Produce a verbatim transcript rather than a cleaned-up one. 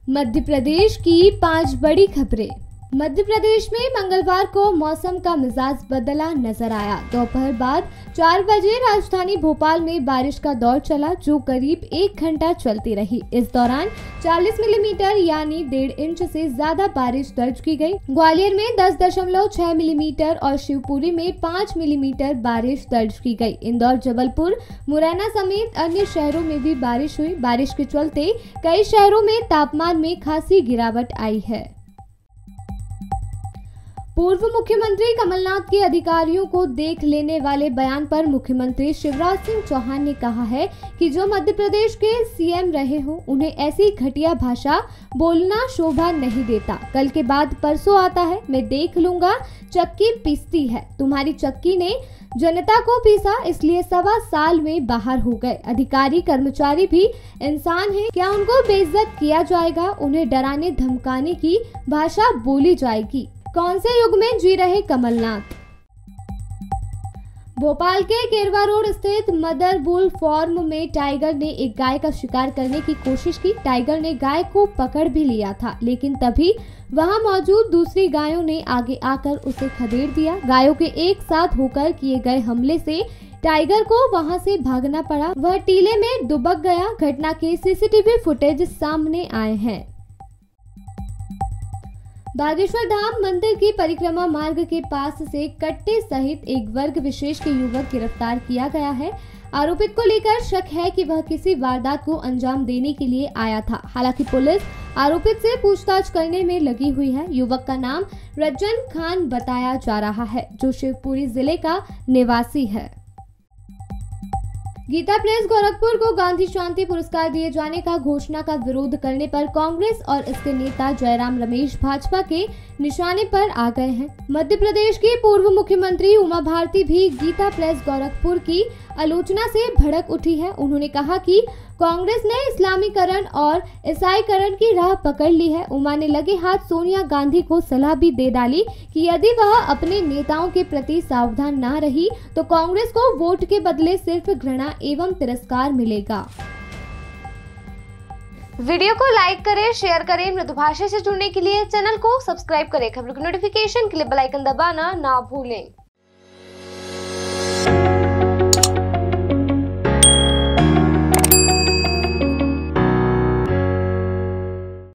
मध्य प्रदेश की पांच बड़ी खबरें। मध्य प्रदेश में मंगलवार को मौसम का मिजाज बदला नजर आया। दोपहर बाद चार बजे राजधानी भोपाल में बारिश का दौर चला, जो करीब एक घंटा चलती रही। इस दौरान चालीस मिलीमीटर यानी डेढ़ इंच से ज्यादा बारिश दर्ज की गई। ग्वालियर में दस दशमलव छह मिलीमीटर और शिवपुरी में पाँच मिलीमीटर बारिश दर्ज की गई। इंदौर, जबलपुर, मुरैना समेत अन्य शहरों में भी बारिश हुई। बारिश के चलते कई शहरों में तापमान में खासी गिरावट आई है। पूर्व मुख्यमंत्री कमलनाथ के अधिकारियों को देख लेने वाले बयान पर मुख्यमंत्री शिवराज सिंह चौहान ने कहा है कि जो मध्य प्रदेश के सीएम रहे हो, उन्हें ऐसी घटिया भाषा बोलना शोभा नहीं देता। कल के बाद परसों आता है, मैं देख लूंगा। चक्की पीसती है, तुम्हारी चक्की ने जनता को पीसा, इसलिए सवा साल में बाहर हो गए। अधिकारी कर्मचारी भी इंसान हैं, क्या उनको बेइज्जत किया जाएगा? उन्हें डराने धमकाने की भाषा बोली जाएगी? कौन से युग में जी रहे कमलनाथ? भोपाल के केरवा रोड स्थित मदर बुल फार्म में टाइगर ने एक गाय का शिकार करने की कोशिश की। टाइगर ने गाय को पकड़ भी लिया था, लेकिन तभी वहां मौजूद दूसरी गायों ने आगे आकर उसे खदेड़ दिया। गायों के एक साथ होकर किए गए हमले से टाइगर को वहां से भागना पड़ा। वह टीले में दुबक गया। घटना के सीसीटीवी फुटेज सामने आए हैं। बागेश्वर धाम मंदिर की परिक्रमा मार्ग के पास से कट्टे सहित एक वर्ग विशेष के युवक गिरफ्तार किया गया है। आरोपित को लेकर शक है कि वह किसी वारदात को अंजाम देने के लिए आया था। हालांकि पुलिस आरोपित से पूछताछ करने में लगी हुई है। युवक का नाम रज्जन खान बताया जा रहा है, जो शिवपुरी जिले का निवासी है। गीता प्रेस गोरखपुर को गांधी शांति पुरस्कार दिए जाने का घोषणा का विरोध करने पर कांग्रेस और इसके नेता जयराम रमेश भाजपा के निशाने पर आ गए हैं। मध्य प्रदेश की पूर्व मुख्यमंत्री उमा भारती भी गीता प्रेस गोरखपुर की आलोचना से भड़क उठी है। उन्होंने कहा कि कांग्रेस ने इस्लामीकरण और ईसाईकरण की राह पकड़ ली है। उमा ने लगे हाथ सोनिया गांधी को सलाह भी दे डाली कि यदि वह अपने नेताओं के प्रति सावधान न रही तो कांग्रेस को वोट के बदले सिर्फ घृणा एवं तिरस्कार मिलेगा। वीडियो को लाइक करें, शेयर करें। मृदुभाषा से जुड़ने के लिए चैनल को सब्सक्राइब करें। खबरों की नोटिफिकेशन के लिए बेल आइकन दबाना ना भूलें।